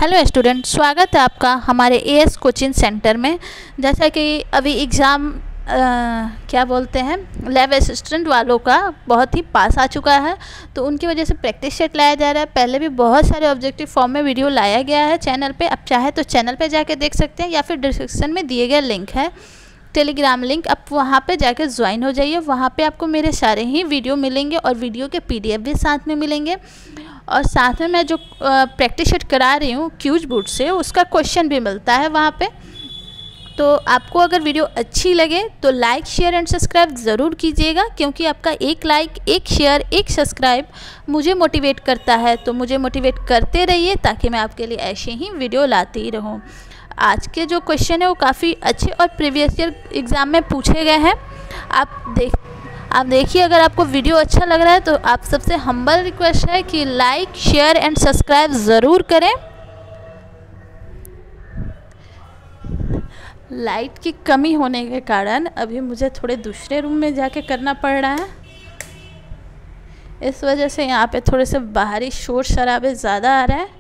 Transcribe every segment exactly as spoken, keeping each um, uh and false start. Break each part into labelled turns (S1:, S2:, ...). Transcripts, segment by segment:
S1: Hello student, स्वागत है आपका हमारे एएस कोचिंग सेंटर में। जैसा कि अभी एग्ज़ाम क्या बोलते हैं लैब असिस्टेंट वालों का बहुत ही पास आ चुका है, तो उनकी वजह से प्रैक्टिस सेट लाया जा रहा है। पहले भी बहुत सारे ऑब्जेक्टिव फॉर्म में वीडियो लाया गया है चैनल पे, आप चाहे तो चैनल पे जाके देख सकते हैं या फिर डिस्क्रिप्शन में दिए गए लिंक है टेलीग्राम लिंक, आप वहाँ पे जाके ज्वाइन हो जाइए। वहाँ पे आपको मेरे सारे ही वीडियो मिलेंगे और वीडियो के पीडीएफ भी साथ में मिलेंगे। और साथ में मैं जो प्रैक्टिस सेट करा रही हूँ क्यूज बुट से, उसका क्वेश्चन भी मिलता है वहाँ पे। तो आपको अगर वीडियो अच्छी लगे तो लाइक शेयर एंड सब्सक्राइब ज़रूर कीजिएगा, क्योंकि आपका एक लाइक, एक शेयर, एक सब्सक्राइब मुझे मोटिवेट करता है। तो मुझे मोटिवेट करते रहिए ताकि मैं आपके लिए ऐसे ही वीडियो लाती ही रहूँ। आज के जो क्वेश्चन है वो काफ़ी अच्छे और प्रीवियस ईयर एग्ज़ाम में पूछे गए हैं। आप देख आप देखिए, अगर आपको वीडियो अच्छा लग रहा है तो आप सबसे हम्बल रिक्वेस्ट है कि लाइक शेयर एंड सब्सक्राइब ज़रूर करें। लाइट की कमी होने के कारण अभी मुझे थोड़े दूसरे रूम में जाके करना पड़ रहा है, इस वजह से यहाँ पे थोड़े से बाहरी शोर शराबे ज़्यादा आ रहा है।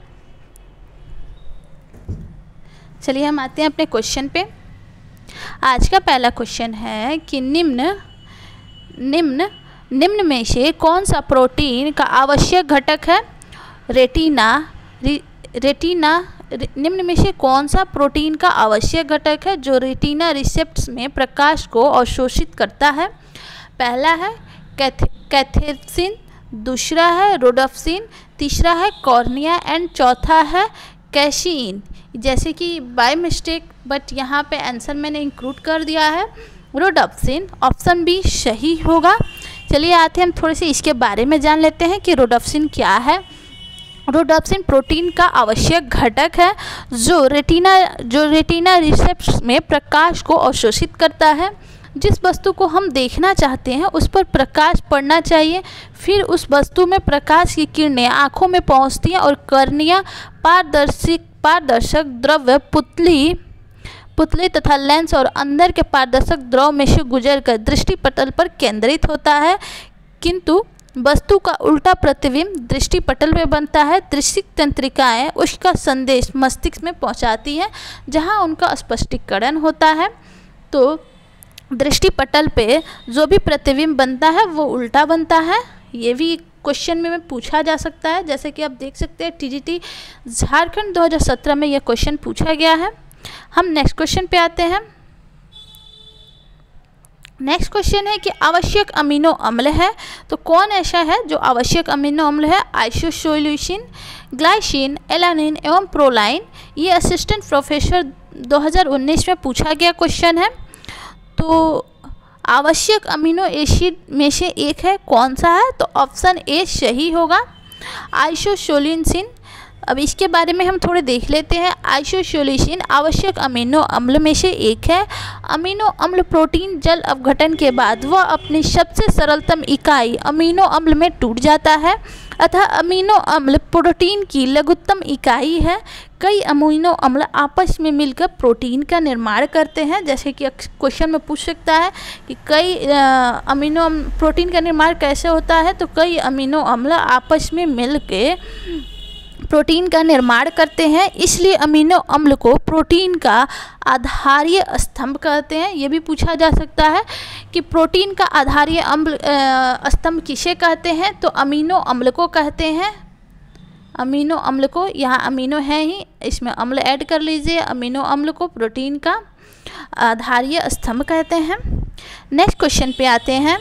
S1: चलिए हम आते हैं अपने क्वेश्चन पे। आज का पहला क्वेश्चन है कि निम्न निम्न निम्न में से कौन सा प्रोटीन का आवश्यक घटक है? रेटिना रे, रेटिना रे, निम्न में से कौन सा प्रोटीन का आवश्यक घटक है जो रेटिना रिसेप्टर्स में प्रकाश को अवशोषित करता है? पहला है कैथ कैथेसिन, दूसरा है रोडोप्सिन, तीसरा है कॉर्निया एंड चौथा है कैसीन। जैसे कि बाय मिस्टेक बट यहाँ पे आंसर मैंने इंक्लूड कर दिया है रोडोप्सिन, ऑप्शन बी सही होगा। चलिए आते हैं हम थोड़े से इसके बारे में जान लेते हैं कि रोडोप्सिन क्या है। रोडोप्सिन प्रोटीन का आवश्यक घटक है जो रेटिना जो रेटिना रिसेप्टर्स में प्रकाश को अवशोषित करता है। जिस वस्तु को हम देखना चाहते हैं उस पर प्रकाश पड़ना चाहिए, फिर उस वस्तु में प्रकाश की किरणें आँखों में पहुँचती हैं और कर्निया पारदर्शी पारदर्शक द्रव्य पुतली पुतली तथा लेंस और अंदर के पारदर्शक द्रव में से गुजरकर दृष्टि पटल पर केंद्रित होता है, किंतु वस्तु का उल्टा प्रतिबिंब दृष्टि पटल में बनता है। दृष्टि तंत्रिकाएं उसका संदेश मस्तिष्क में पहुंचाती हैं, जहां उनका स्पष्टीकरण होता है। तो दृष्टि पटल पे जो भी प्रतिबिंब बनता है वो उल्टा बनता है। ये भी क्वेश्चन में, में पूछा जा सकता है, जैसे कि आप देख सकते हैं टीजीटी झारखंड दो हज़ार सत्रह में यह क्वेश्चन पूछा गया है। हम नेक्स्ट क्वेश्चन पे आते हैं। नेक्स्ट क्वेश्चन है कि आवश्यक अमीनो अम्ल है, तो कौन ऐसा है जो आवश्यक अमीनो अम्ल है? आइसोसोल्यूसिन, ग्लाइसिन, एलानिन एवं प्रोलाइन। ये असिस्टेंट प्रोफेसर दो हज़ार उन्नीस में पूछा गया क्वेश्चन है। तो आवश्यक अमीनो एसिड में से एक है, कौन सा है? तो ऑप्शन ए सही होगा, आइसोसोल्यूसिन। अब इसके बारे में हम थोड़े देख लेते हैं। आइसोसोल्यूसिन आवश्यक अमीनो अम्ल में से एक है। अमीनो अम्ल प्रोटीन जल अपघटन के बाद वह अपनी सबसे सरलतम इकाई अमीनो अम्ल में टूट जाता है, अतः अमीनो अम्ल प्रोटीन की लघुत्तम इकाई है। कई अमीनो अम्ल आपस में मिलकर प्रोटीन का निर्माण करते हैं। जैसे कि क्वेश्चन में पूछ सकता है कि कई अमीनो प्रोटीन का निर्माण कैसे होता है, तो कई अमीनो अम्ल आपस में मिलकर प्रोटीन का निर्माण करते हैं, इसलिए अमीनो अम्ल को प्रोटीन का आधारीय स्तंभ कहते हैं। ये भी पूछा जा सकता है कि प्रोटीन का आधारीय अम्ल स्तंभ किसे कहते हैं? तो अमीनो अम्ल को कहते हैं। अमीनो अम्ल को, यहाँ अमीनो है ही, इसमें अम्ल ऐड कर लीजिए। अमीनो अम्ल को प्रोटीन का आधारीय स्तंभ कहते हैं। नेक्स्ट क्वेश्चन पे आते हैं।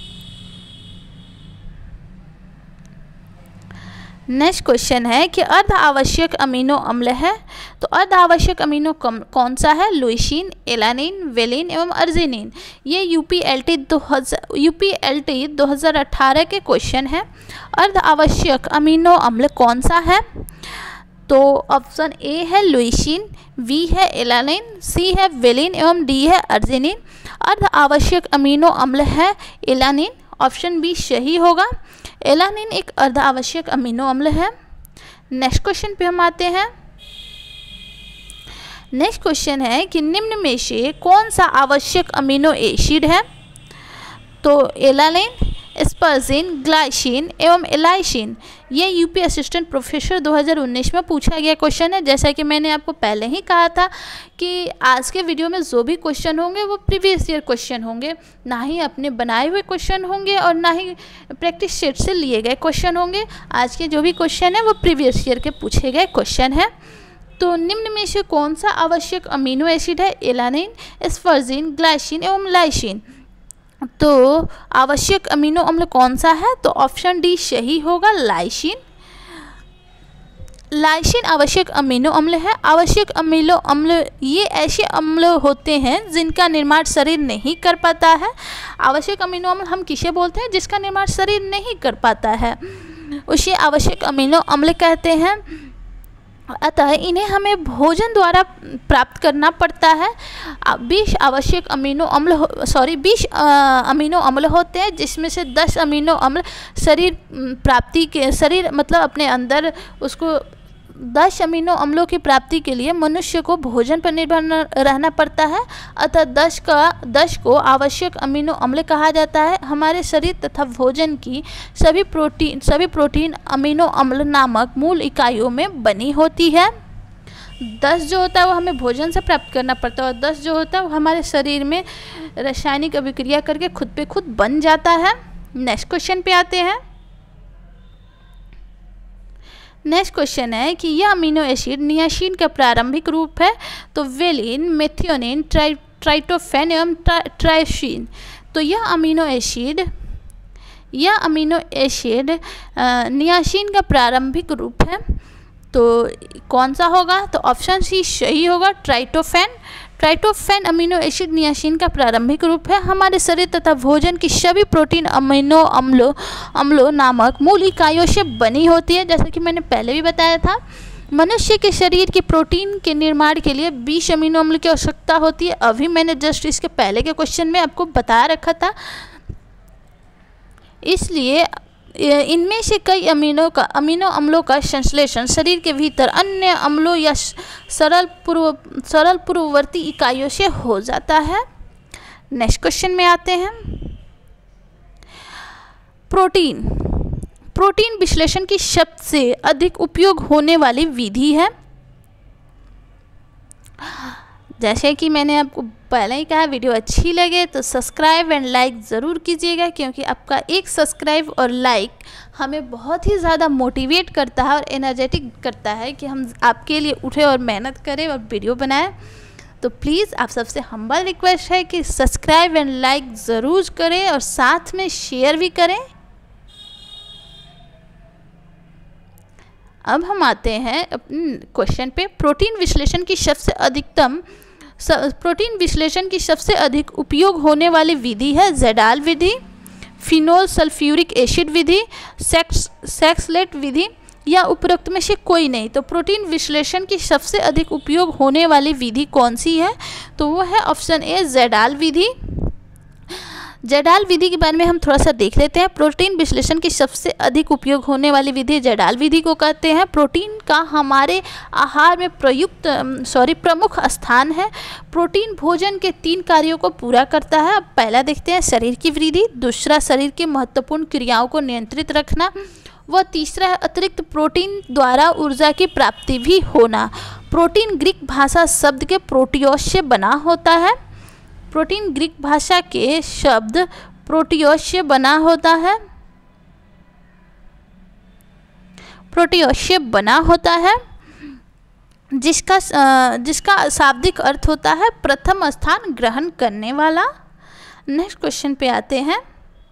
S1: नेक्स्ट क्वेश्चन है कि अर्ध आवश्यक अमीनो अम्ल है, तो अर्ध आवश्यक अमीनो कौन सा है? लुइसिन, एलानिन, वेलिन एवं अर्जिनिन। ये यूपीएलटी दो हज़ार यूपीएलटी दो हज़ार अठारह के क्वेश्चन है। अर्ध आवश्यक अमीनो अम्ल कौन सा है? तो ऑप्शन ए है लुइसिन, बी है एलानिन, सी है वेलिन एवं डी है अर्जिनिन। अर्ध आवश्यक अमीनो अम्ल है एलानिन, ऑप्शन बी सही होगा। एलानिन एक अर्ध आवश्यक अमीनो अम्ल है। नेक्स्ट क्वेश्चन पे हम आते हैं। नेक्स्ट क्वेश्चन है कि निम्न में से कौन सा आवश्यक अमीनो एसिड है? तो एलानिन, एस्पर्जिन, ग्लाइसिन एवं एलाइसिन। ये यूपी असिस्टेंट प्रोफेसर दो हज़ार उन्नीस में पूछा गया क्वेश्चन है। जैसा कि मैंने आपको पहले ही कहा था कि आज के वीडियो में जो भी क्वेश्चन होंगे वो प्रीवियस ईयर क्वेश्चन होंगे, ना ही अपने बनाए हुए क्वेश्चन होंगे और ना ही प्रैक्टिस सेट से लिए गए क्वेश्चन होंगे। आज के जो भी क्वेश्चन है वो प्रीवियस ईयर के पूछे गए क्वेश्चन है। तो निम्न में से कौन सा आवश्यक अमीनो एसिड है? एलानिन, एस्पर्जिन, ग्लाइसिन एवं लाइसिन। तो आवश्यक अमीनो अम्ल कौन सा है? तो ऑप्शन डी सही होगा, लाइसिन। लाइसिन आवश्यक अमीनो अम्ल है। आवश्यक अमीनो अम्ल ये ऐसे अम्ल होते हैं जिनका निर्माण शरीर नहीं कर पाता है। आवश्यक अमीनो अम्ल हम किसे बोलते हैं? जिसका निर्माण शरीर नहीं कर पाता है, उसे आवश्यक अमीनो अम्ल कहते हैं। अतः इन्हें हमें भोजन द्वारा प्राप्त करना पड़ता है। बीस आवश्यक अमीनो अम्ल सॉरी बीस अमीनो अम्ल होते हैं, जिसमें से दस अमीनो अम्ल शरीर प्राप्ति के शरीर मतलब अपने अंदर उसको दस अमीनो अम्लों की प्राप्ति के लिए मनुष्य को भोजन पर निर्भर रहना पड़ता है। अतः दस का दस को आवश्यक अमीनो अम्ल कहा जाता है। हमारे शरीर तथा भोजन की सभी प्रोटीन सभी प्रोटीन अमीनो अम्ल नामक मूल इकाइयों में बनी होती है। दस जो होता है वो हमें भोजन से प्राप्त करना पड़ता है और दस जो होता है वो हमारे शरीर में रासायनिक अभिक्रिया करके खुद पे खुद बन जाता है। नेक्स्ट क्वेश्चन पे आते हैं। नेक्स्ट क्वेश्चन है कि यह अमीनो एसिड नियासिन का प्रारंभिक रूप है। तो वेलिन, मेथियोनिन, ट्राइ ट्राइटोफेन एवं ट्राइसिन। तो यह अमीनो एसिड यह अमीनो एसिड नियासिन का प्रारंभिक रूप है। तो कौन सा होगा? तो ऑप्शन सी सही होगा, tryptophan. Tryptophan amino acid niacin का प्रारंभिक रूप है। हमारे शरीर तथा भोजन की सभी प्रोटीन अमीनो अम्लों अम्लों नामक मूल इकाइयों से बनी होती है। जैसा कि मैंने पहले भी बताया था, मनुष्य के शरीर के प्रोटीन के निर्माण के लिए बीस अमीनो अम्ल की आवश्यकता होती है। अभी मैंने जस्ट इसके पहले के क्वेश्चन में आपको बता रखा था। इसलिए इनमें से कई अमीनो का अमीनो अम्लों का संश्लेषण शरीर के भीतर अन्य अम्लों या सरल पूर्व सरल पूर्ववर्ती इकाइयों से हो जाता है। नेक्स्ट क्वेश्चन में आते हैं। प्रोटीन प्रोटीन विश्लेषण की सबसे अधिक उपयोग होने वाली विधि है। जैसे कि मैंने आपको पहले ही कहा, वीडियो अच्छी लगे तो सब्सक्राइब एंड लाइक ज़रूर कीजिएगा, क्योंकि आपका एक सब्सक्राइब और लाइक हमें बहुत ही ज़्यादा मोटिवेट करता है और एनर्जेटिक करता है कि हम आपके लिए उठे और मेहनत करें और वीडियो बनाएं। तो प्लीज़ आप सबसे हम्बल रिक्वेस्ट है कि सब्सक्राइब एंड लाइक ज़रूर करें और साथ में शेयर भी करें। अब हम आते हैं अपने क्वेश्चन पे। प्रोटीन विश्लेषण की सबसे अधिकतम प्रोटीन विश्लेषण की सबसे अधिक उपयोग होने वाली विधि है ज़ेडाल विधि, फिनोल सल्फ्यूरिक एसिड विधि, सेक्स सेक्सलेट विधि या उपरोक्त में से कोई नहीं। तो प्रोटीन विश्लेषण की सबसे अधिक उपयोग होने वाली विधि कौन सी है? तो वो है ऑप्शन ए, ज़ेडाल विधि। ज़ेडाल विधि के बारे में हम थोड़ा सा देख लेते हैं। प्रोटीन विश्लेषण की सबसे अधिक उपयोग होने वाली विधि ज़ेडाल विधि को कहते हैं। प्रोटीन का हमारे आहार में प्रयुक्त सॉरी प्रमुख स्थान है। प्रोटीन भोजन के तीन कार्यों को पूरा करता है। अब पहला देखते हैं, शरीर की वृद्धि, दूसरा शरीर की महत्वपूर्ण क्रियाओं को नियंत्रित रखना, व तीसरा है अतिरिक्त प्रोटीन द्वारा ऊर्जा की प्राप्ति भी होना। प्रोटीन ग्रीक भाषा शब्द के प्रोटियोस से बना होता है। प्रोटीन ग्रीक भाषा के शब्द प्रोटियोस से बना होता है प्रोटियोस से बना होता है जिसका जिसका शाब्दिक अर्थ होता है प्रथम स्थान ग्रहण करने वाला। नेक्स्ट क्वेश्चन पे आते हैं।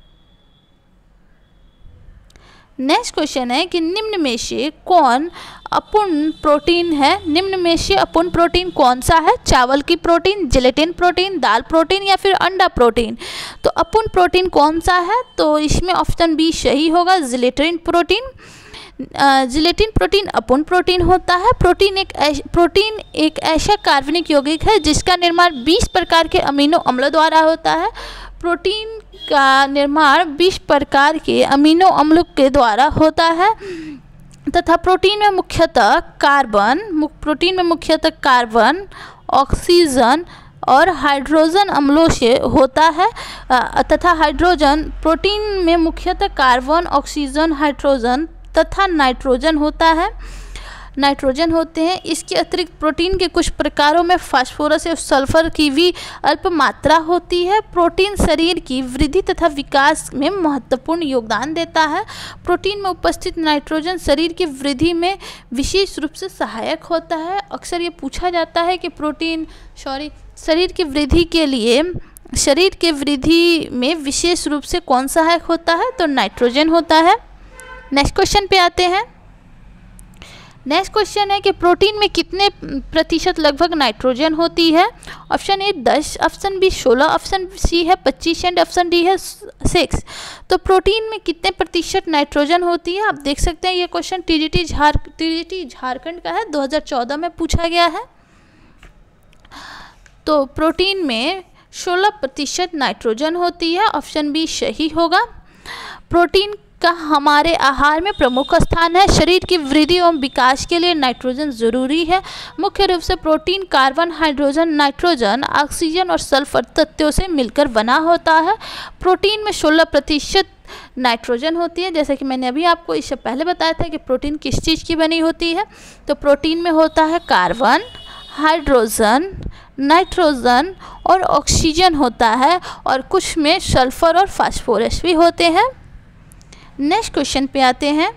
S1: नेक्स्ट क्वेश्चन है कि निम्न में से कौन अपूर्ण प्रोटीन है? निम्न में से अपूर्ण प्रोटीन कौन सा है? चावल की प्रोटीन, जिलेटिन प्रोटीन, दाल प्रोटीन या फिर अंडा प्रोटीन। तो अपूर्ण प्रोटीन कौन सा है? तो इसमें ऑप्शन बी सही होगा, जिलेटिन प्रोटीन। जिलेटिन प्रोटीन अपूर्ण प्रोटीन होता है। प्रोटीन एक प्रोटीन एक ऐसा कार्बनिक यौगिक है जिसका निर्माण बीस प्रकार के अमीनो अम्लों द्वारा होता है। प्रोटीन का निर्माण बीस प्रकार के अमीनो अम्लों के द्वारा होता है तथा प्रोटीन में मुख्यतः कार्बन प्रोटीन में मुख्यतः कार्बन, ऑक्सीजन, और हाइड्रोजन अम्लों से होता है तथा हाइड्रोजन प्रोटीन में मुख्यतः कार्बन, ऑक्सीजन, हाइड्रोजन तथा नाइट्रोजन होता है नाइट्रोजन होते हैं। इसके अतिरिक्त प्रोटीन के कुछ प्रकारों में फास्फोरस और सल्फर की भी अल्प मात्रा होती है। प्रोटीन शरीर की वृद्धि तथा विकास में महत्वपूर्ण योगदान देता है। प्रोटीन में उपस्थित नाइट्रोजन शरीर की वृद्धि में विशेष रूप से सहायक होता है। अक्सर ये पूछा जाता है कि प्रोटीन सॉरी शरीर की वृद्धि के लिए शरीर के वृद्धि में विशेष रूप से कौन सहायक होता है, तो नाइट्रोजन होता है। नेक्स्ट क्वेश्चन पे आते हैं। नेक्स्ट क्वेश्चन है कि प्रोटीन में कितने प्रतिशत लगभग नाइट्रोजन होती है। ऑप्शन ए दस, ऑप्शन बी सोलह, ऑप्शन सी है पच्चीस एंड ऑप्शन डी है सिक्स। तो प्रोटीन में कितने प्रतिशत नाइट्रोजन होती है, आप देख सकते हैं ये क्वेश्चन टीजीटी झार टीजीटी झारखंड का है, दो हज़ार चौदह में पूछा गया है। तो प्रोटीन में सोलह प्रतिशत नाइट्रोजन होती है, ऑप्शन बी सही होगा। प्रोटीन का हमारे आहार में प्रमुख स्थान है। शरीर की वृद्धि एवं विकास के लिए नाइट्रोजन जरूरी है। मुख्य रूप से protein carbon, hydrogen, nitrogen, oxygen और सल्फर तत्वों से मिलकर बना होता है। प्रोटीन में सोलह प्रतिशत नाइट्रोजन होती है। जैसे कि मैंने अभी आपको इससे पहले बताया था कि प्रोटीन किस चीज़ की बनी होती है, तो प्रोटीन में होता है कार्बन, हाइड्रोजन, नाइट्रोजन और ऑक्सीजन होता है, और कुछ में सल्फर और फास्फोरस भी होते हैं। नेक्स्ट क्वेश्चन पे आते हैं।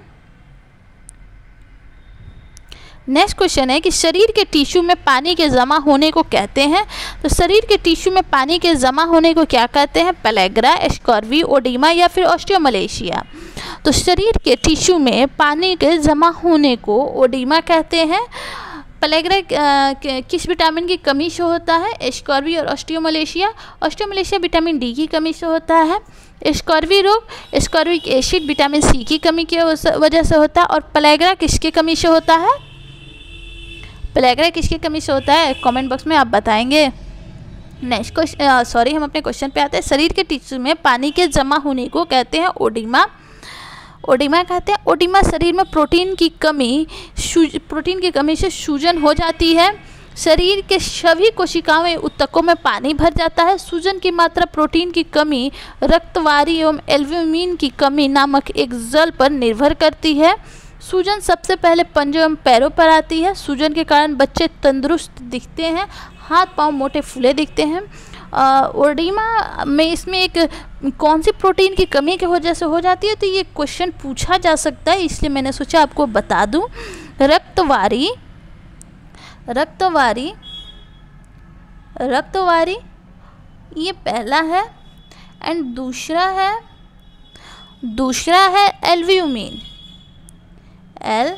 S1: नेक्स्ट क्वेश्चन है कि शरीर के टिश्यू में पानी के जमा होने को कहते हैं। तो शरीर के टिश्यू में पानी के जमा होने को क्या कहते हैं, पेलेग्रा, स्कॉर्वी, ओडिमा या फिर ऑस्टियोमलेशिया। तो शरीर के टिश्यू में पानी के जमा होने को ओडिमा कहते हैं। पेलेग्रा किस विटामिन की कमी से होता है, स्कॉर्वी और ऑस्टियोमलेशिया। ऑस्टियोमलेशिया विटामिन डी की कमी से होता है। स्कॉर्वी रोग स्कॉर्विक एसिड विटामिन सी की कमी की वजह से होता है। और पेलेग्रा किसकी कमी से होता है, पेलेग्रा किसकी कमी से होता है, कमेंट बॉक्स में आप बताएंगे। नेक्स्ट क्वेश्चन सॉरी हम अपने क्वेश्चन पे आते हैं। शरीर के टिश्यू में पानी के जमा होने को कहते हैं ओडिमा। ओडिमा कहते हैं ओडिमा शरीर में प्रोटीन की कमी प्रोटीन की कमी से सूजन हो जाती है। शरीर के सभी कोशिकाओं में ऊतकों में पानी भर जाता है। सूजन की मात्रा प्रोटीन की कमी, रक्तवारी एवं एल्ब्यूमिन की कमी नामक एक जल पर निर्भर करती है। सूजन सबसे पहले पंजों एवं पैरों पर आती है। सूजन के कारण बच्चे तंदुरुस्त दिखते हैं, हाथ पांव मोटे फूले दिखते हैं। ओडिमा में इसमें एक कौन सी प्रोटीन की कमी की वजह से हो जाती है, तो ये क्वेश्चन पूछा जा सकता है, इसलिए मैंने सोचा आपको बता दूं। रक्तवारी रक्तवारी रक्तवारी ये पहला है, एंड दूसरा है दूसरा है एल्ब्यूमिन एल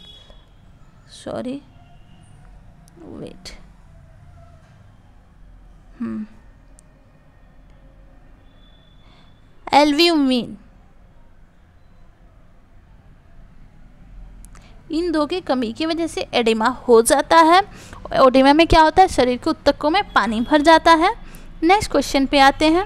S1: सॉरी वेट हम्म एल्ब्यूमिन। इन दो की कमी की वजह से एडिमा हो जाता है। एडिमा में क्या होता है, शरीर के ऊतकों में पानी भर जाता है। नेक्स्ट क्वेश्चन पे आते हैं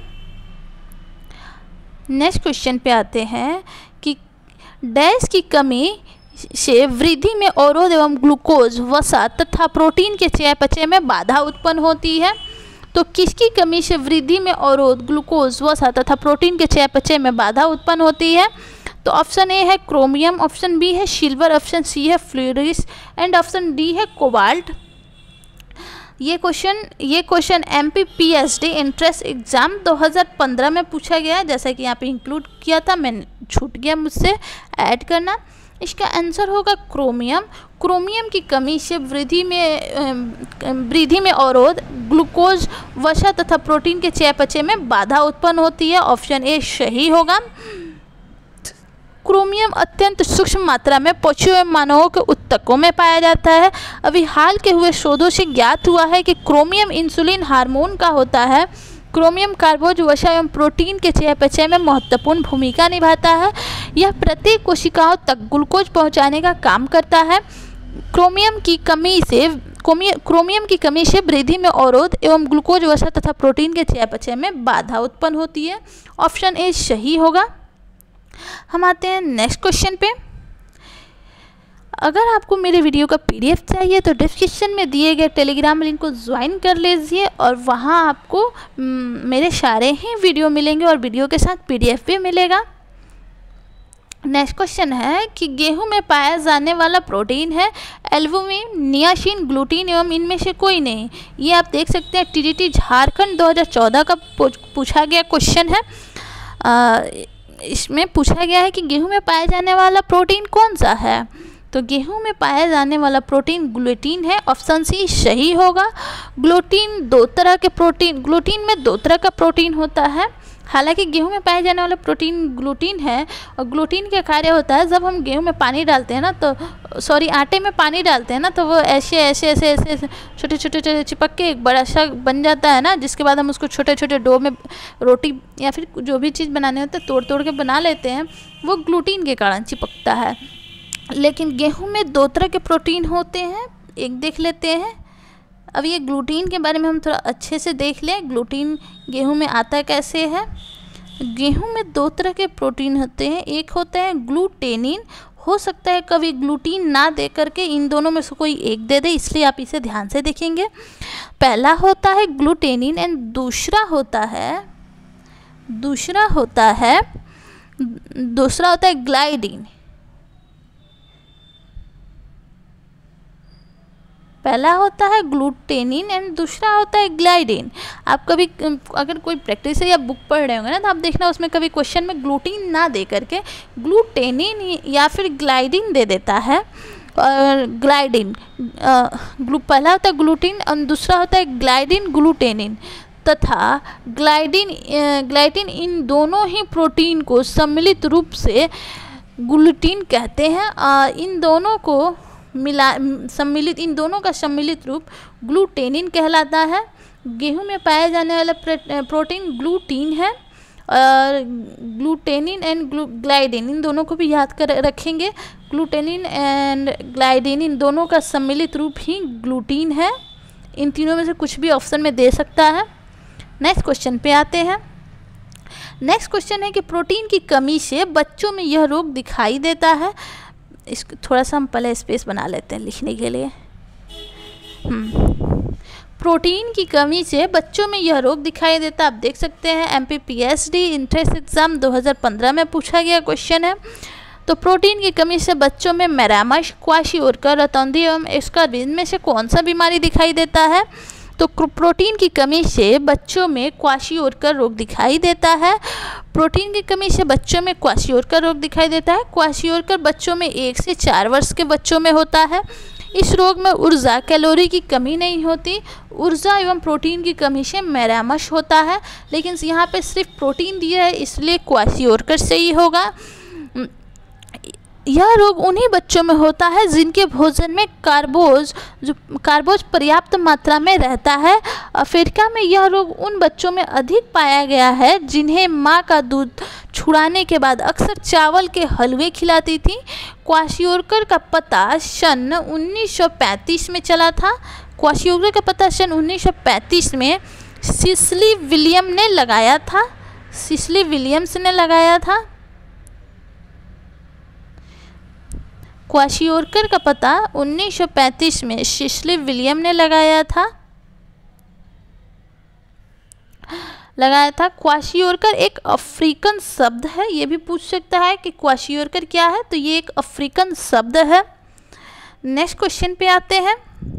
S1: नेक्स्ट क्वेश्चन पे आते हैं कि डैश की कमी से वृद्धि में अवरोध एवं ग्लूकोज, वसा तथा प्रोटीन के चयापचय में बाधा उत्पन्न होती है। तो किसकी कमी से वृद्धि में अवरोध, ग्लूकोज, वसा तथा प्रोटीन के चयापचय में बाधा उत्पन्न होती है। तो ऑप्शन ए है क्रोमियम, ऑप्शन बी है सिल्वर, ऑप्शन सी है फ्लोरिस एंड ऑप्शन डी है कोबाल्ट। ये क्वेश्चन ये क्वेश्चन एमपीपीएसडी एंट्रेंस एग्जाम दो हज़ार पंद्रह में पूछा गया, जैसा कि यहाँ पे इंक्लूड किया था, मैंने छूट गया मुझसे ऐड करना। इसका आंसर होगा क्रोमियम। क्रोमियम की कमी से वृद्धि में वृद्धि में अवरोध, ग्लूकोज, वसा तथा प्रोटीन के चयापचय में बाधा उत्पन्न होती है। ऑप्शन ए सही होगा। क्रोमियम अत्यंत सूक्ष्म मात्रा में पशुओं एवं मानवों के ऊतकों में पाया जाता है। अभी हाल के हुए शोधों से ज्ञात हुआ है कि क्रोमियम इंसुलिन हार्मोन का होता है। क्रोमियम कार्बोज, वसा एवं प्रोटीन के चयापचय में महत्वपूर्ण भूमिका निभाता है। यह प्रत्येक कोशिकाओं तक ग्लूकोज पहुंचाने का काम करता है। क्रोमियम की कमी से क्रोमियम की कमी से वृद्धि में अवरोध एवं ग्लूकोज, वसा तथा प्रोटीन के चयापचय में बाधा उत्पन्न होती है। ऑप्शन ए सही होगा। हम आते हैं नेक्स्ट क्वेश्चन पे। अगर आपको मेरे वीडियो का पीडीएफ चाहिए तो डिस्क्रिप्शन में दिए गए टेलीग्राम लिंक को ज्वाइन कर लीजिए और वहाँ आपको मेरे सारे ही वीडियो मिलेंगे और वीडियो के साथ पीडीएफ भी मिलेगा। नेक्स्ट क्वेश्चन है कि गेहूं में पाया जाने वाला प्रोटीन है एल्बुमिन, नियासिन, ग्लूटीन एवं इनमें से कोई नहीं। ये आप देख सकते हैं टीडीटी झारखंड दो हज़ार चौदह का पूछा गया क्वेश्चन है। आ, इसमें पूछा गया है कि गेहूं में पाया जाने वाला प्रोटीन कौन सा है। तो गेहूं में पाया जाने वाला प्रोटीन ग्लूटीन है। ऑप्शन सी सही होगा। ग्लूटीन दो तरह के प्रोटीन ग्लूटीन में दो तरह का प्रोटीन होता है। हालांकि गेहूं में पाए जाने वाला प्रोटीन ग्लूटीन है और ग्लूटीन का कार्य होता है, जब हम गेहूं में पानी डालते हैं ना तो सॉरी आटे में पानी डालते हैं ना तो वो ऐसे ऐसे ऐसे ऐसे छोटे छोटे छोटे चिपक के एक बड़ा सा बन जाता है ना, जिसके बाद हम उसको छोटे छोटे डो में रोटी या फिर जो भी चीज़ बनाने होते हैं तोड़ तोड़ के बना लेते हैं, वो ग्लूटीन के कारण चिपकता है। लेकिन गेहूँ में दो तरह के प्रोटीन होते हैं, एक देख लेते हैं। अब ये ग्लूटीन के बारे में हम थोड़ा अच्छे से देख लें, ग्लूटीन गेहूं में आता कैसे है। गेहूं में दो तरह के प्रोटीन होते हैं, एक होता है ग्लूटेनिन, हो सकता है कभी ग्लूटीन ना दे करके इन दोनों में से कोई एक दे दे, इसलिए आप इसे ध्यान से देखेंगे। पहला होता है ग्लूटेनिन एंड दूसरा होता है दूसरा होता है दूसरा होता है ग्लाइडिन। पहला होता है ग्लूटेनिन एंड दूसरा होता है ग्लाइडिन। आप कभी अगर कोई प्रैक्टिस है या बुक पढ़ रहे होंगे ना तो आप देखना उसमें कभी क्वेश्चन में ग्लूटीन ना दे करके ग्लूटेनिन या फिर ग्लाइडिन दे देता है। और ग्लाइडिन ग्लू पहला होता है ग्लूटीन और दूसरा होता है ग्लाइडिन ग्लूटेनिन तथा ग्लाइडिन ग्लाइडिन इन दोनों ही प्रोटीन को सम्मिलित रूप से ग्लूटीन कहते हैं। इन दोनों को मिला सम्मिलित इन दोनों का सम्मिलित रूप ग्लूटेनिन कहलाता है। गेहूं में पाया जाने वाला प्रोटीन ग्लूटीन है और ग्लूटेनिन एंड ग्लाइडिन इन दोनों को भी याद कर रखेंगे। ग्लूटेनिन एंड ग्लाइडिन इन दोनों का सम्मिलित रूप ही ग्लूटीन है। इन तीनों में से कुछ भी ऑप्शन में दे सकता है। नेक्स्ट क्वेश्चन पे आते हैं। नेक्स्ट क्वेश्चन है कि प्रोटीन की कमी से बच्चों में यह रोग दिखाई देता है। इसको थोड़ा सा हम पहले स्पेस बना लेते हैं लिखने के लिए। प्रोटीन की कमी से बच्चों में यह रोग दिखाई देता है। आप देख सकते हैं M P P S D entrance exam दो हज़ार पंद्रह में पूछा गया क्वेश्चन है। तो प्रोटीन की कमी से बच्चों में मैरामश, क्वाशियोरकर, रतौंधी एवं एस्कार्बिन में से कौन सा बीमारी दिखाई देता है। तो प्रोटीन की कमी से बच्चों में क्वाशियोरकर रोग दिखाई देता है। प्रोटीन की कमी से बच्चों में क्वाशियोरकर रोग दिखाई देता है। क्वाशियोरकर बच्चों में एक से चार वर्ष के बच्चों में होता है। इस रोग में ऊर्जा, कैलोरी की कमी नहीं होती। ऊर्जा एवं प्रोटीन की कमी से मैरामश होता है, लेकिन यहाँ पे सिर्फ प्रोटीन दिया है इसलिए क्वाशियोरकर से ही होगा। यह रोग उन्हीं बच्चों में होता है जिनके भोजन में कार्बोज जो कार्बोज पर्याप्त मात्रा में रहता है। अफ्रीका में यह रोग उन बच्चों में अधिक पाया गया है जिन्हें माँ का दूध छुड़ाने के बाद अक्सर चावल के हलवे खिलाती थी। क्वाशियोरकर का पता सन उन्नीस सौ पैंतीस में चला था। क्वाशियोरकर का पता सन उन्नीस सौ पैंतीस में सिसली विलियम ने लगाया था सिसली विलियम्स ने लगाया था। क्वाशियोरकर का पता उन्नीस सौ पैंतीस में सिसली विलियम ने लगाया था लगाया था क्वाशियोरकर एक अफ्रीकन शब्द है। ये भी पूछ सकता है कि क्वाशियोरकर क्या है, तो ये एक अफ्रीकन शब्द है। नेक्स्ट क्वेश्चन पे आते हैं।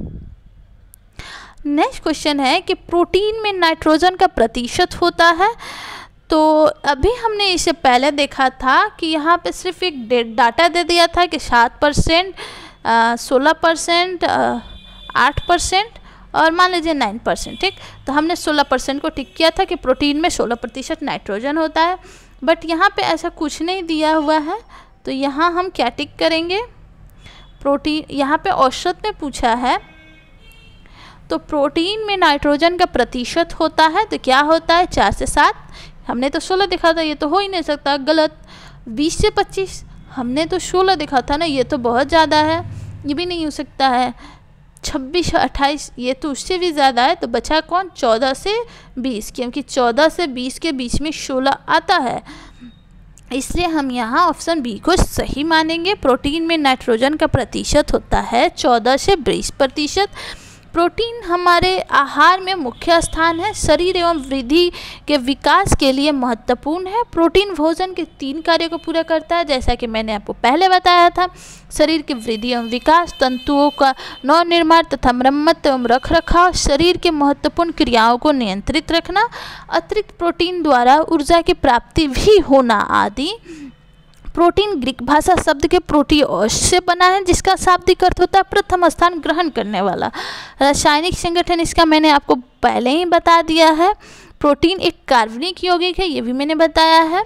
S1: नेक्स्ट क्वेश्चन है कि प्रोटीन में नाइट्रोजन का प्रतिशत होता है। तो अभी हमने इसे पहले देखा था कि यहाँ पे सिर्फ एक डाटा दे दिया था कि सात परसेंट, सोलह परसेंट, आठ परसेंट और मान लीजिए नाइन परसेंट। ठीक, तो हमने सोलह परसेंट को टिक किया था कि प्रोटीन में सोलह प्रतिशत नाइट्रोजन होता है। बट यहाँ पे ऐसा कुछ नहीं दिया हुआ है, तो यहाँ हम क्या टिक करेंगे। प्रोटीन यहाँ पे औसत में पूछा है, तो प्रोटीन में नाइट्रोजन का प्रतिशत होता है तो क्या होता है, चार से सात। हमने तो सोलह देखा था, ये तो हो ही नहीं सकता, गलत। बीस से पच्चीस, हमने तो सोलह देखा था ना, ये तो बहुत ज़्यादा है, ये भी नहीं हो सकता है। छब्बीस अट्ठाईस, ये तो उससे भी ज़्यादा है। तो बचा कौन, चौदह से बीस, क्योंकि चौदह से बीस के बीच में सोलह आता है। इसलिए हम यहाँ ऑप्शन बी को सही मानेंगे। प्रोटीन में नाइट्रोजन का प्रतिशत होता है चौदह से बीस प्रतिशत। प्रोटीन हमारे आहार में मुख्य स्थान है, शरीर एवं वृद्धि के विकास के लिए महत्वपूर्ण है। प्रोटीन भोजन के तीन कार्यों को पूरा करता है, जैसा कि मैंने आपको पहले बताया था। शरीर की वृद्धि एवं विकास, तंतुओं का नवनिर्माण तथा मरम्मत एवं रख रखाव, शरीर के महत्वपूर्ण क्रियाओं को नियंत्रित रखना, अतिरिक्त प्रोटीन द्वारा ऊर्जा की प्राप्ति भी होना आदि। प्रोटीन ग्रीक भाषा शब्द के प्रोटीओस से बना है, जिसका शाब्दिक अर्थ होता है प्रथम स्थान ग्रहण करने वाला। रासायनिक संगठन इसका मैंने आपको पहले ही बता दिया है। प्रोटीन एक कार्बनिक यौगिक है, ये भी मैंने बताया है।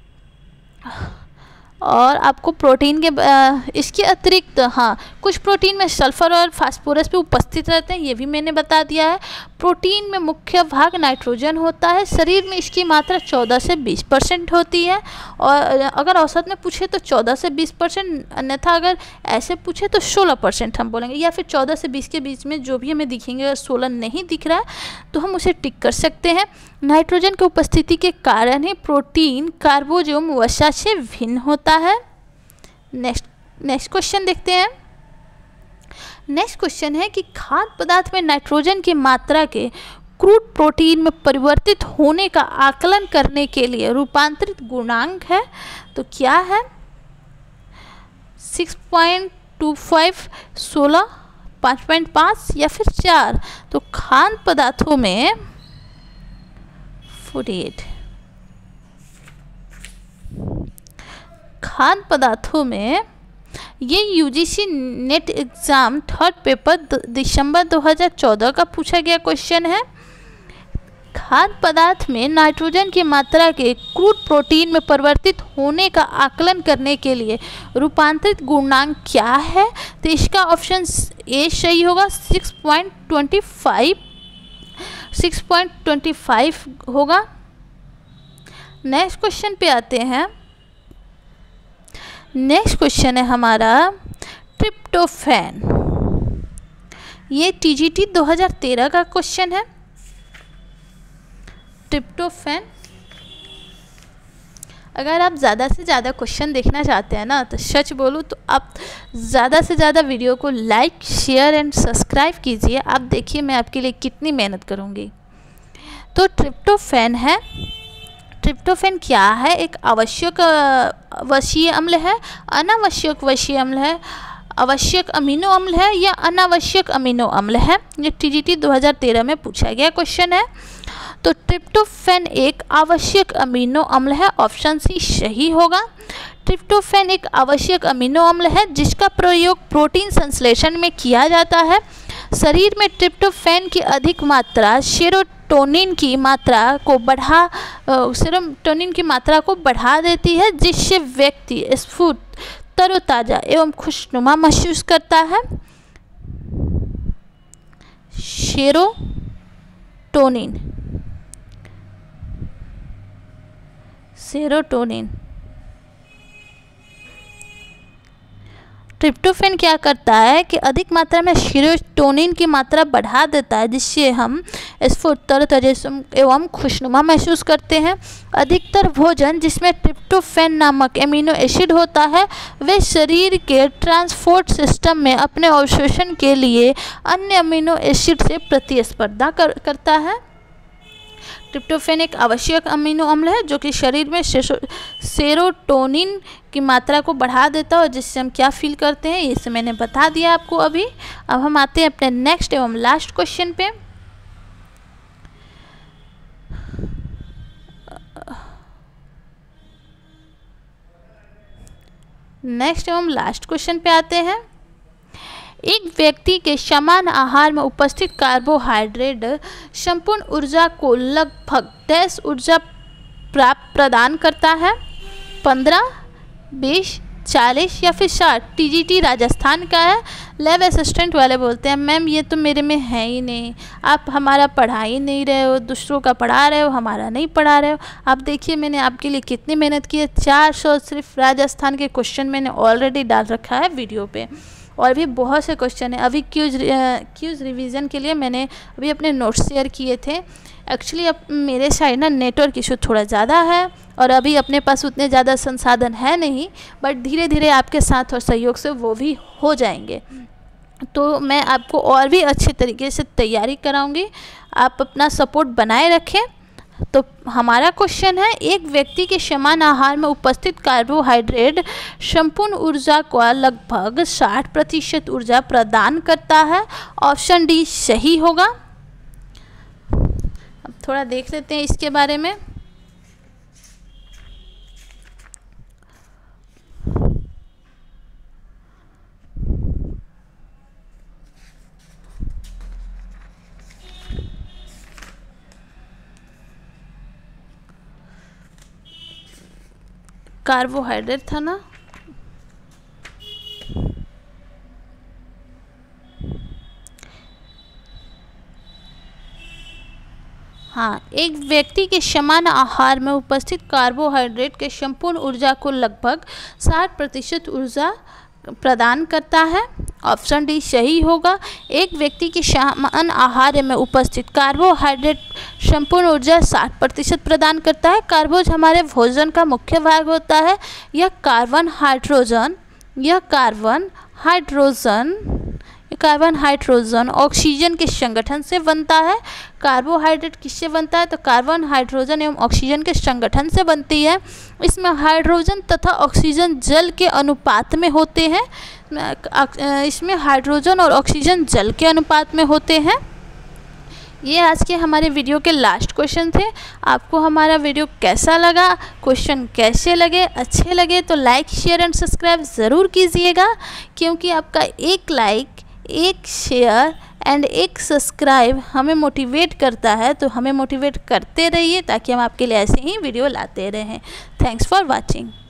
S1: और आपको प्रोटीन के इसके अतिरिक्त हाँ कुछ प्रोटीन में सल्फर और फास्फोरस भी उपस्थित रहते हैं, ये भी मैंने बता दिया है। प्रोटीन में मुख्य भाग नाइट्रोजन होता है। शरीर में इसकी मात्रा चौदह से बीस परसेंट होती है, और अगर औसत में पूछे तो चौदह से बीस परसेंट, अन्यथा अगर ऐसे पूछे तो सोलह परसेंट हम बोलेंगे, या फिर चौदह से बीस के बीच में जो भी हमें दिखेंगे। अगर सोलह नहीं दिख रहा है तो हम उसे टिक कर सकते हैं। नाइट्रोजन की उपस्थिति के कारण ही प्रोटीन कार्बोज एवं वसा से भिन्न होता है। नेक्स्ट नेक्स्ट क्वेश्चन देखते हैं। नेक्स्ट क्वेश्चन है कि खाद्य पदार्थ में नाइट्रोजन की मात्रा के क्रूड प्रोटीन में परिवर्तित होने का आकलन करने के लिए रूपांतरित गुणांक है, तो क्या है? सिक्स पॉइंट टू फाइव, सोलह, पाँच पॉइंट पाँच या फिर चार। तो खाद्य पदार्थों में फोर्टी खाद्य पदार्थों में ये UGC NET exam third paper दिसंबर दो हज़ार चौदह का पूछा गया क्वेश्चन है। खाद्य पदार्थ में नाइट्रोजन की मात्रा के क्रूड प्रोटीन में परिवर्तित होने का आकलन करने के लिए रूपांतरित गुणांक क्या है? तो इसका ऑप्शन ए सही होगा, six point twenty five six point twenty five होगा। नेक्स्ट क्वेश्चन पे आते हैं। नेक्स्ट क्वेश्चन है हमारा ट्रिप्टोफैन। ये टीजीटी दो हज़ार तेरह का क्वेश्चन है। ट्रिप्टोफैन, अगर आप ज़्यादा से ज़्यादा क्वेश्चन देखना चाहते हैं ना, तो सच बोलूँ तो आप ज़्यादा से ज़्यादा वीडियो को लाइक, शेयर एंड सब्सक्राइब कीजिए। आप देखिए मैं आपके लिए कितनी मेहनत करूँगी। तो ट्रिप्टोफैन है। ट्रिप्टोफैन क्या है? एक आवश्यक वसीय अम्ल है, अनावश्यक वसीय अम्ल है, आवश्यक अमीनो अम्ल है या अनावश्यक अमीनो अम्ल है। ये टीजीटी दो हज़ार तेरह में पूछा गया क्वेश्चन है। तो ट्रिप्टोफैन एक आवश्यक अमीनो अम्ल है, ऑप्शन सी सही होगा। ट्रिप्टोफैन एक आवश्यक अमीनो अम्ल है जिसका प्रयोग प्रोटीन संश्लेषण में किया जाता है। शरीर में ट्रिप्टोफैन की अधिक मात्रा सेरोटोनिन की मात्रा को बढ़ा सेरोटोनिन की मात्रा को बढ़ा देती है, जिससे व्यक्ति स्फूर्त, तरोताज़ा एवं खुशनुमा महसूस करता है। सेरोटोनिन सेरोटोनिन ट्रिप्टोफैन क्या करता है कि अधिक मात्रा में सेरोटोनिन की मात्रा बढ़ा देता है, जिससे हम स्फूर्त, तरोताज़ा एवं खुशनुमा महसूस करते हैं। अधिकतर भोजन जिसमें ट्रिप्टोफैन नामक एमिनो एसिड होता है, वे शरीर के ट्रांसपोर्ट सिस्टम में अपने अवशोषण के लिए अन्य अमीनो एसिड से प्रतिस्पर्धा कर, करता है। ट्रिप्टोफैन एक आवश्यक अमीनो अम्ल है जो कि शरीर में सेरोटोनिन की मात्रा को बढ़ा देता है, और जिससे हम क्या फील करते हैं इसे मैंने बता दिया आपको अभी। अब हम आते हैं अपने नेक्स्ट एवं लास्ट क्वेश्चन पे। नेक्स्ट एवं लास्ट क्वेश्चन पे आते हैं। एक व्यक्ति के समान आहार में उपस्थित कार्बोहाइड्रेट संपूर्ण ऊर्जा को लगभग दस ऊर्जा प्राप्त प्रदान करता है। पंद्रह, बीस, चालीस या फिर साठ। टीजीटी राजस्थान का है। लैब असिस्टेंट वाले बोलते हैं मैम ये तो मेरे में है ही नहीं, आप हमारा पढ़ा ही नहीं रहे हो, दूसरों का पढ़ा रहे हो, हमारा नहीं पढ़ा रहे हो। आप देखिए मैंने आपके लिए कितनी मेहनत की है। चार सौ सिर्फ राजस्थान के क्वेश्चन मैंने ऑलरेडी डाल रखा है वीडियो पे, और भी बहुत से क्वेश्चन है। अभी क्यूज क्यूज रिवीजन के लिए मैंने अभी अपने नोट्स शेयर किए थे। एक्चुअली अब मेरे साइड ना नेटवर्क इशू थोड़ा ज़्यादा है और अभी अपने पास उतने ज़्यादा संसाधन है नहीं, बट धीरे धीरे आपके साथ और सहयोग से वो भी हो जाएंगे। तो मैं आपको और भी अच्छे तरीके से तैयारी कराऊंगी, आप अपना सपोर्ट बनाए रखें। तो हमारा क्वेश्चन है, एक व्यक्ति के समान आहार में उपस्थित कार्बोहाइड्रेट संपूर्ण ऊर्जा का लगभग साठ प्रतिशत ऊर्जा प्रदान करता है। ऑप्शन डी सही होगा। अब थोड़ा देख लेते हैं इसके बारे में। कार्बोहाइड्रेट था ना, हाँ, एक व्यक्ति के समान आहार में उपस्थित कार्बोहाइड्रेट के संपूर्ण ऊर्जा को लगभग साठ प्रतिशत ऊर्जा प्रदान करता है। ऑप्शन डी सही होगा। एक व्यक्ति के समान आहार में उपस्थित कार्बोहाइड्रेट संपूर्ण ऊर्जा साठ प्रतिशत प्रदान करता है। कार्बोज हमारे भोजन का मुख्य भाग होता है। यह कार्बन हाइड्रोजन यह carbon hydrogen carbon hydrogen oxygen के संगठन से बनता है। कार्बोहाइड्रेट किससे बनता है? तो कार्बन हाइड्रोजन एवं ऑक्सीजन के संगठन से बनती है। इसमें हाइड्रोजन तथा ऑक्सीजन जल के अनुपात में होते हैं। इसमें हाइड्रोजन और ऑक्सीजन जल के अनुपात में होते हैं। ये आज के हमारे वीडियो के लास्ट क्वेश्चन थे। आपको हमारा वीडियो कैसा लगा, क्वेश्चन कैसे लगे, अच्छे लगे तो लाइक शेयर एंड सब्सक्राइब ज़रूर कीजिएगा, क्योंकि आपका एक लाइक, एक शेयर एंड एक सब्सक्राइब हमें मोटिवेट करता है। तो हमें मोटिवेट करते रहिए ताकि हम आपके लिए ऐसे ही वीडियो लाते रहें। Thanks for watching.